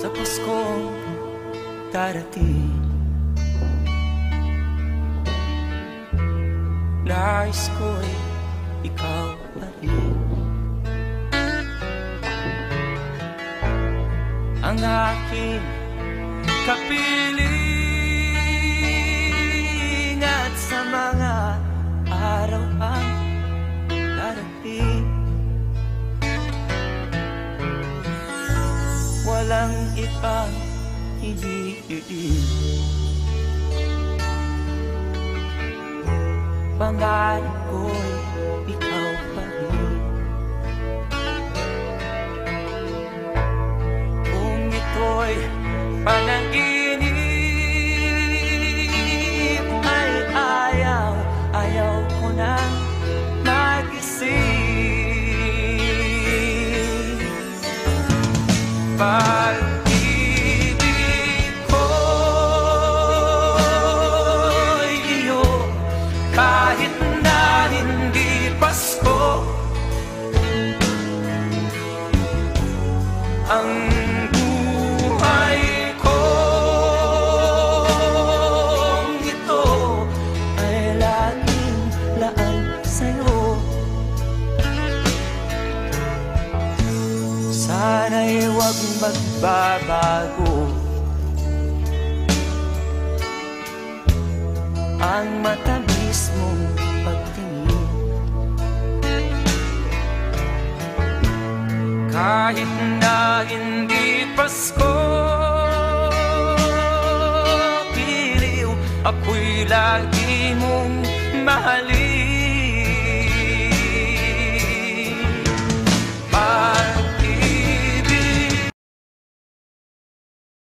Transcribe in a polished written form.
sa Paskong darating. Nais ko'y ikaw pa rin ang aking kapiling, at sa mga araw ang darating, walang ibang hinihiling. Pangarap ko'y ikaw pa rin. Kung ito'y panaginip, ay ayaw ko nang magising. Pag-ibig ko'y iyo, kahit na hindi Pasko. Ang buhay kong ito ay laging laan sa'yo. Sana'y huwag magbabago ang matamis mong pagtingin. Kahit na hindi Pasko, piliw, ako'y lagi mong mahalin.